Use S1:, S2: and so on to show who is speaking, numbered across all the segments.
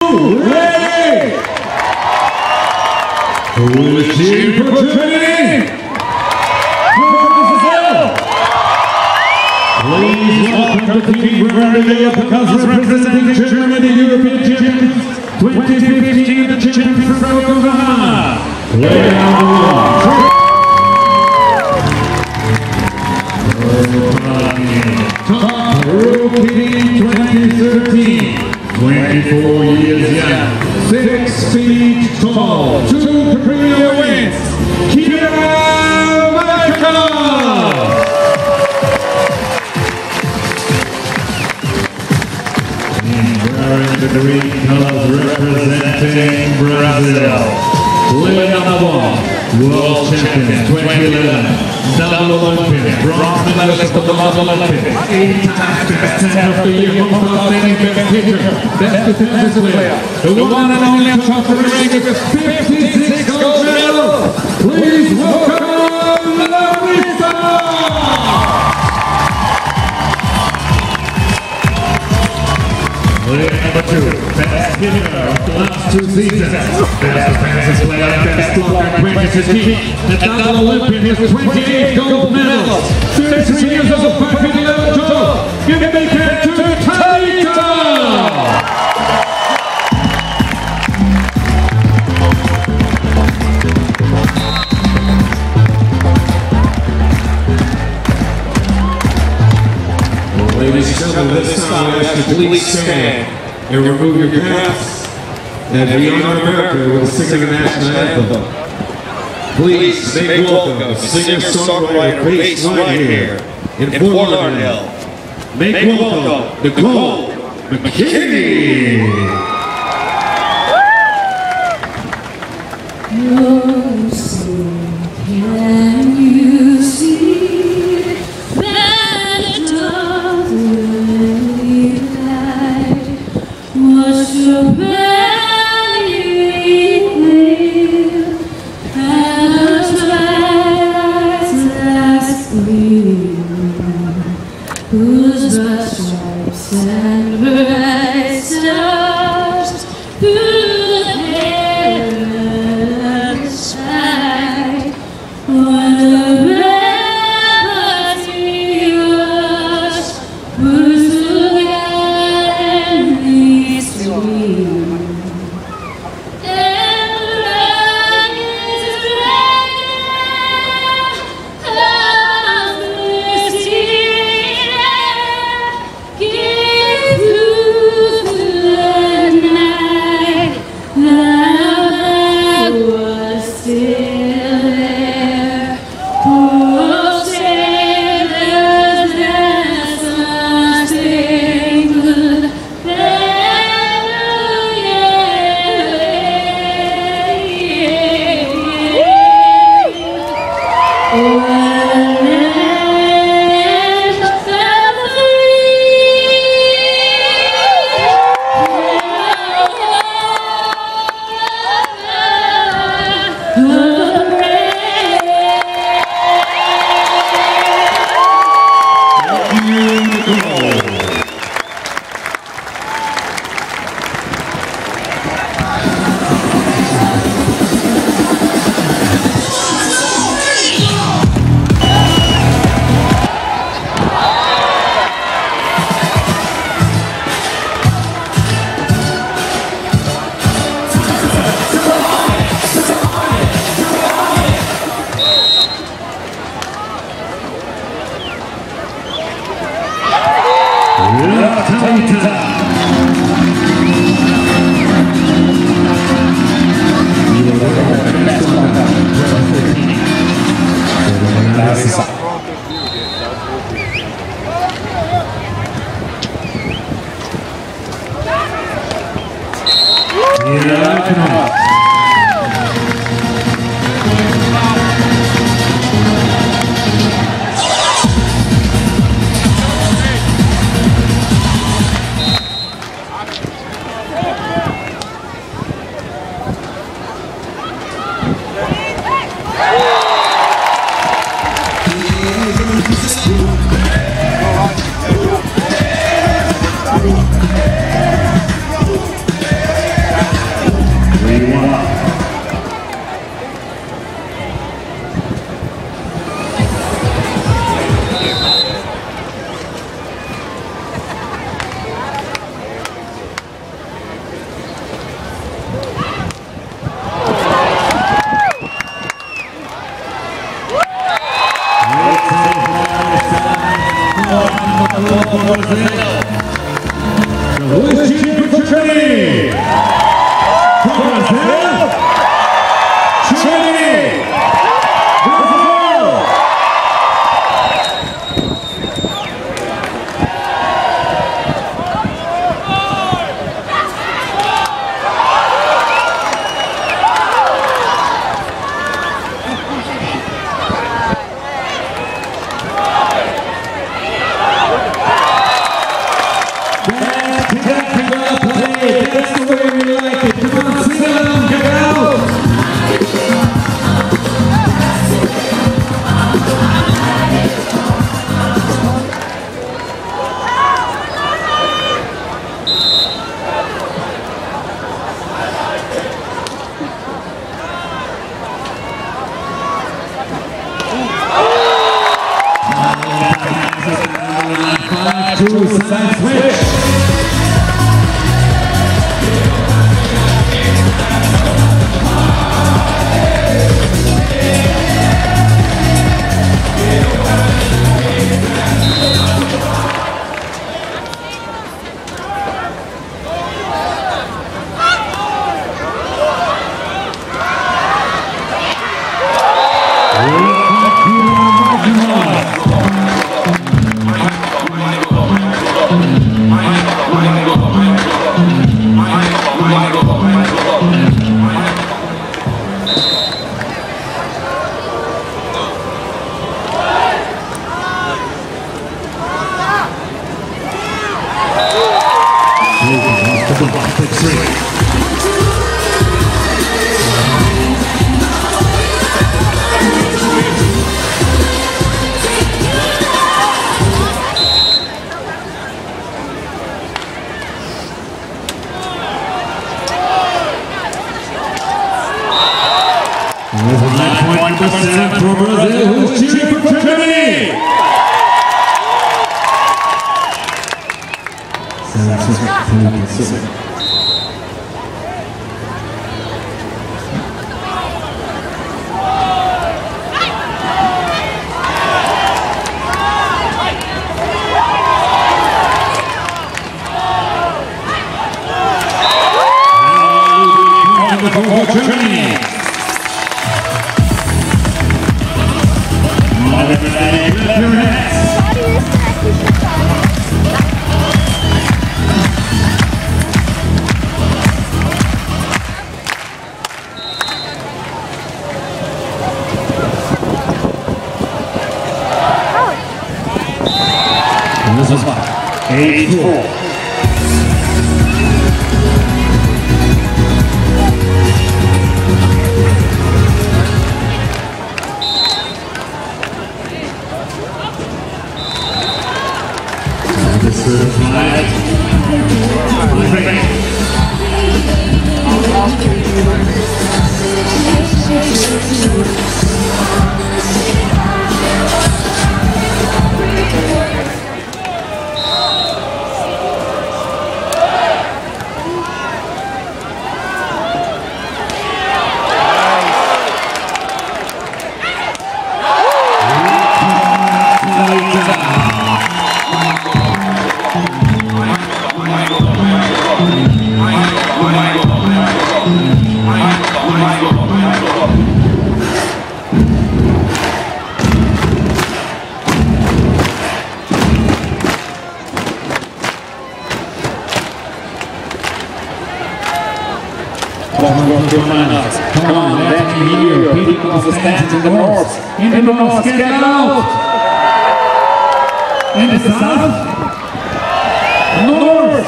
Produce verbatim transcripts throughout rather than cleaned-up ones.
S1: Ready? Who is cheering for Germany? Please welcome to the team from Lauderdale, because representing Germany, European champions twenty fifteen, the champions from Walkenhorst. Play on the top rookie twenty thirteen, twenty-four years young, six feet tall, two career wins, the green colors representing Brazil. Play number one, world champion twenty eleven, double Olympic, bronze medalist of the London Olympics, eight times best ten of the year, most outstanding best pitcher, best defensive player, the one and only on top of the ring with fifty-six gold medals. Please welcome Larissa! Player number two, best hitter of the last two seasons, best defensive player, best blocker, twenty fifteen, the double Olympian has twenty-eight gold medals, thirty-three years old, five feet eleven tall. Give a big hand to Talita! Ladies and gentlemen, this time we ask you to please stand and remove your caps and be honor America with singing the national anthem. Please make welcome singer-songwriter based right here in Fort Lauderdale. Make welcome Nicole McKinney.
S2: Can you see that it doesn't light? Was your belly clear and the twilight's last gleam, whose broad stripes and bright stars through the perilous sky? What a ramparts we was, whose gallantly stream, and the rocket's dragon of thirsty air gives loose to the night. The flag was still there. Poor sailors dance a single
S1: Talita. Larissa. Walkenhorst. Who is cheering for Germany? From Brazil? Germany! Brazil! That's the way we like it. Come on, sing along, get out! Five, two, side switch. For Brazil, who's cheering for Germany? For Germany. Lift your hands. And this is five. Eight, four. Certified. Come on, let me hear you. People of the stands in the north. In the north, get out! In the south, north,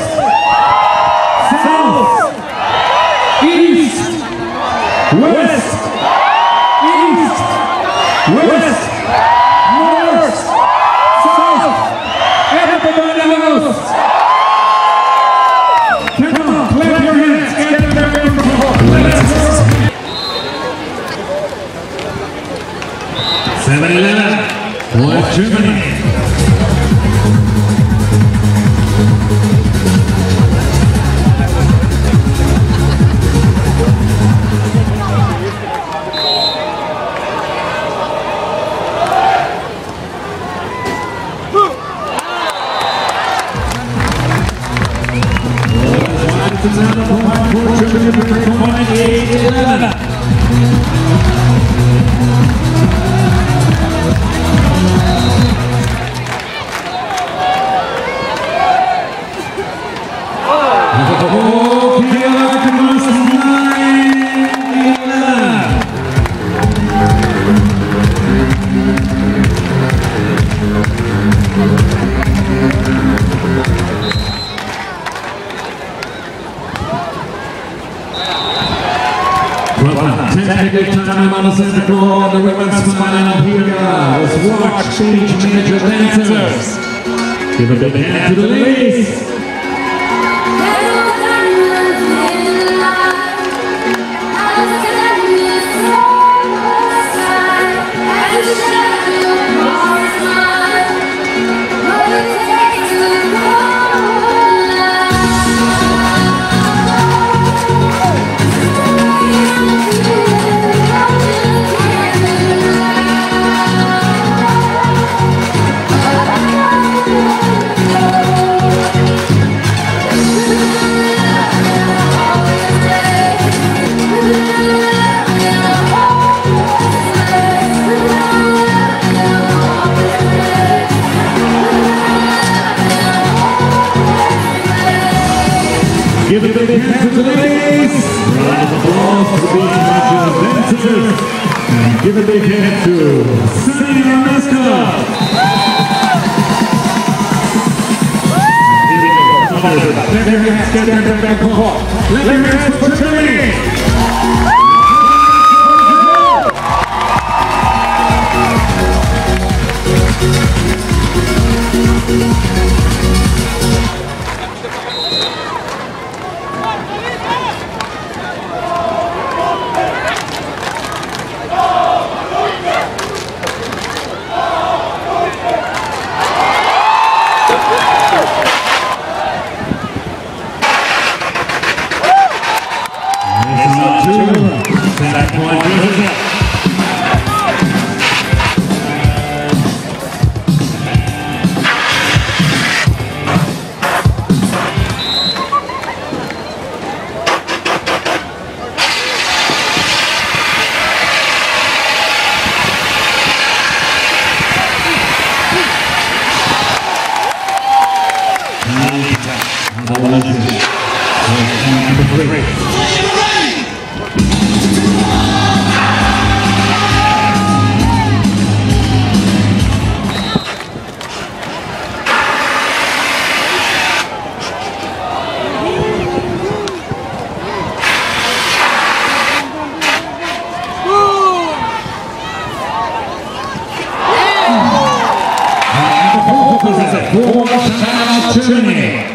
S1: south, east, west, east, west, north, south. Everybody knows. Come on, clap your hands. Get them seven eleven for Germany. another point for Germany for twenty-eight eleven. Technical time on the center court, the women's final here are the Swatch stage major dancers. Give a big hand to the ladies. Give a big hand to the ladies. Round of applause for these major dancers. And give a big hand to Senior Mascot. Let your hands get down to the court. Let your hands for Germany. Germany.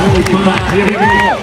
S1: forty-five. Here we go.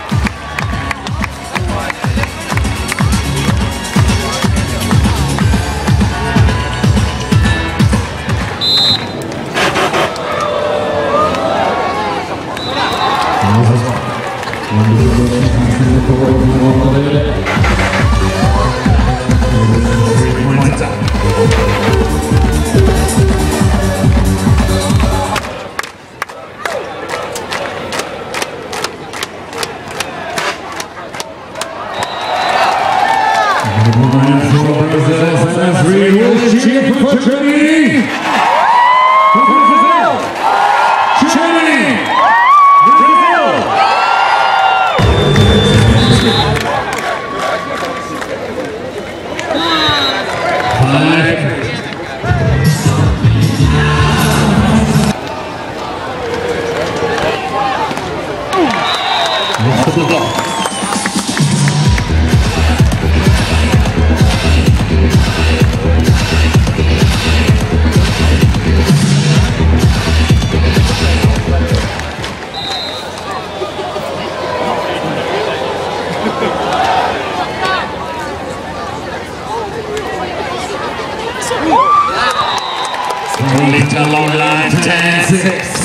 S1: Talita long line, ten six.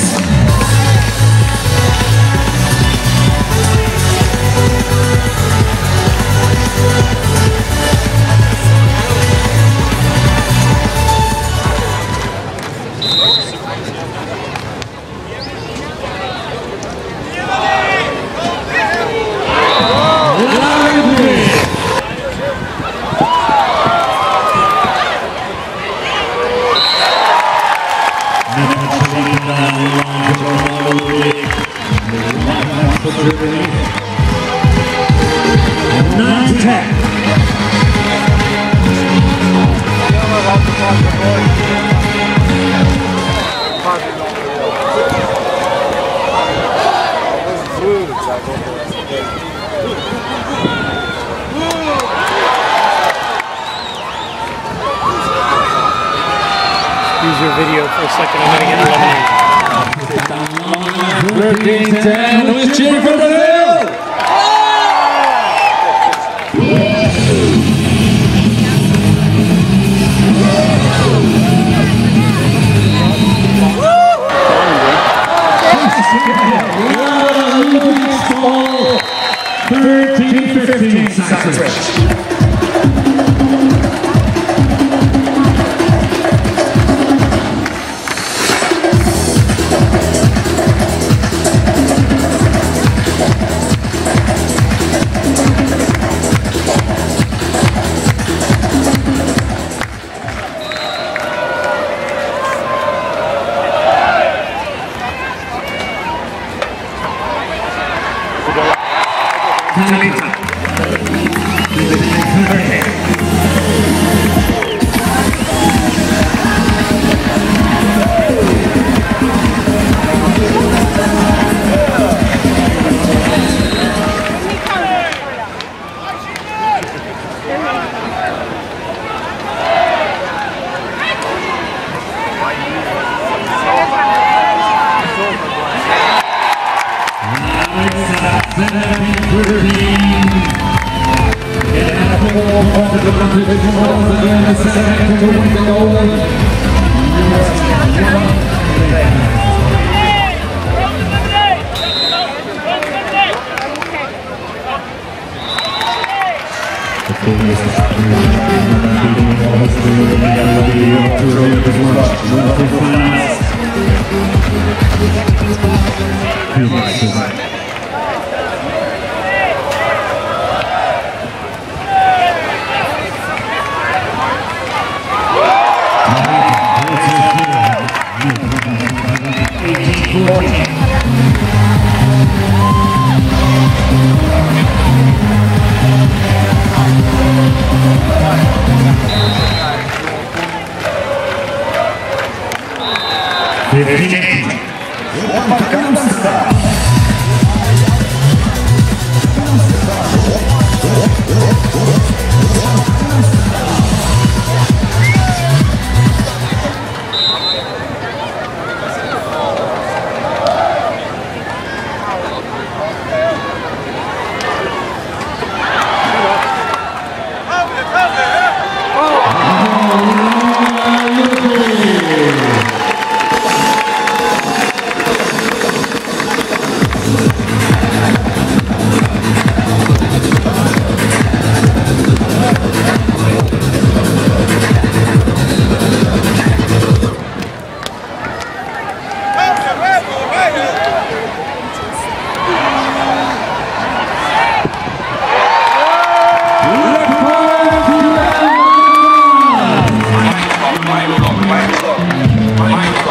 S3: Use your video for a second. I'm going to get eliminated.
S1: thirteen ten. Let's cheer for Brazil! thirteen fifteen. Sacred. Talita.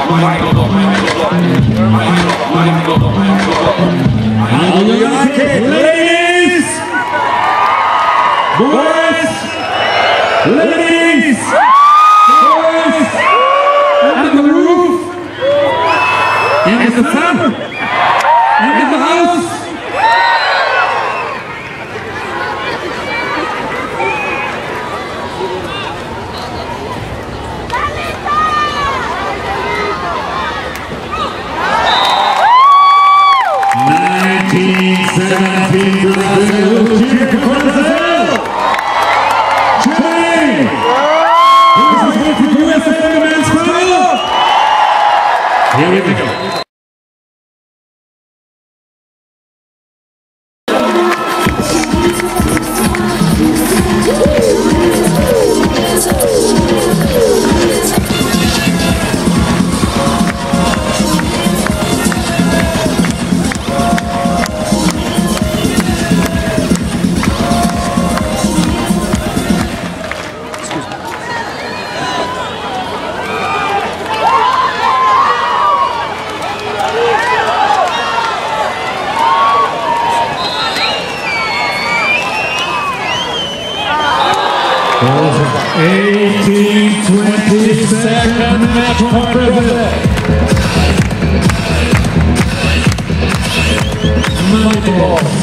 S1: How do you like it, ladies? Boys? Ladies? Boys? Under the roof? In the sun? In the house? nineteen seventeen Brazil, cheer for Brazil! Chile! This is good for U S A in the men's final! Here we go. eighteen twenty second match point Brazil. Volleyball.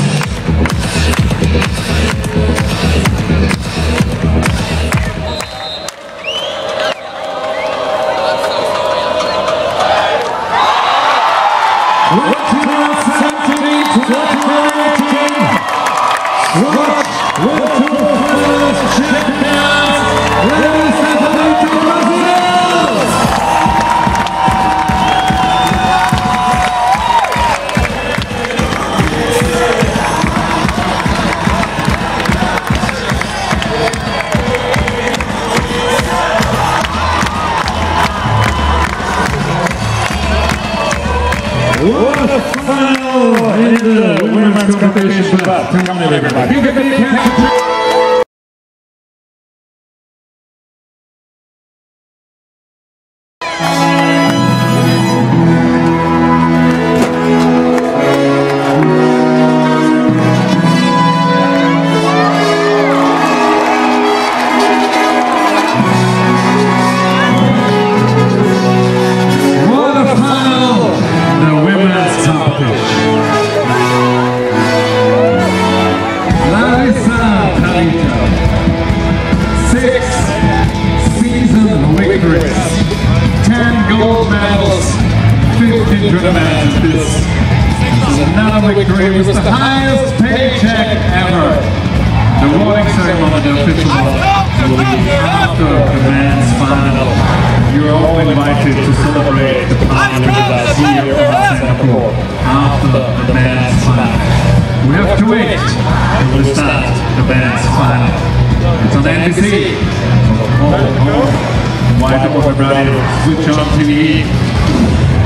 S1: Swatch, one, two, finals, champions, Larissa, Talita, Brazil! What a final in the women's competition. Come on, everybody. Give it a big hand. Larissa, Talita, six season victories, ten gold medals, fifteen tournaments. This is another victory. It was the highest paycheck ever. The awarding ceremony, the official one, will be after the men's final. You are all invited to celebrate the final with us here in Singapore after the men's final. We have to wait till we start the men's final. It's on N B C. So, oh, oh. Why don't everybody switch on T V?